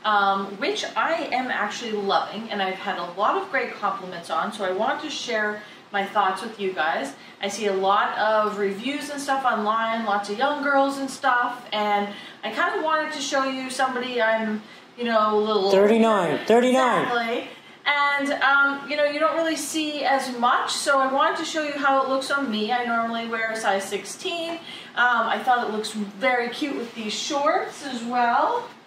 which I am actually loving, and I've had a lot of great compliments on, so I want to share my thoughts with you guys. I see a lot of reviews and stuff online, lots of young girls and stuff, and I kind of wanted to show you somebody I'm, you know, a little 39. Exactly. And, you know, you don't really see as much, so I wanted to show you how it looks on me. I normally wear a size 16. I thought it looks very cute with these shorts as well.